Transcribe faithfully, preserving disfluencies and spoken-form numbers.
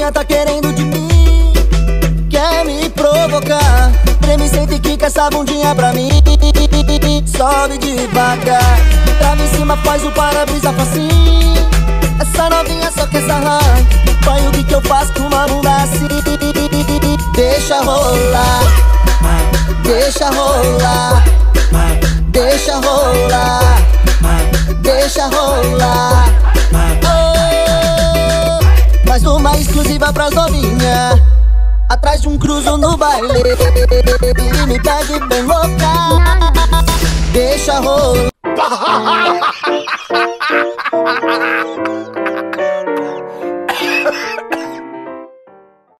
novinha tá querendo de mim, quer me provocar. Treme, sente, quica essa bundinha pra mim. Sobe devagar, trava em cima, faz o para-brisa facinho. Essa novinha só quer sarrar. Pai, o que que eu faço com uma bunda assim? Deixa rolar, deixa rolar, deixa rolar, deixa rolar. Oh, mais uma exclusiva pras novinhas, atrás de um cruzo no baile. E me pegue bem louca. Deixa rolar.